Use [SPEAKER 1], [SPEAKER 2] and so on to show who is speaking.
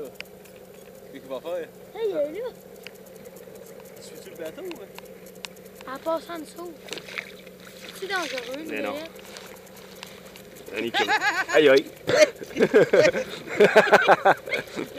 [SPEAKER 1] là. Qu'est-ce qu'il va faire?
[SPEAKER 2] Hey, il est là.
[SPEAKER 1] Suis-tu le bateau, ouais?
[SPEAKER 2] En passant dessous. C'est dangereux, une
[SPEAKER 3] Mais non.
[SPEAKER 2] bête.
[SPEAKER 3] Aïe aïe!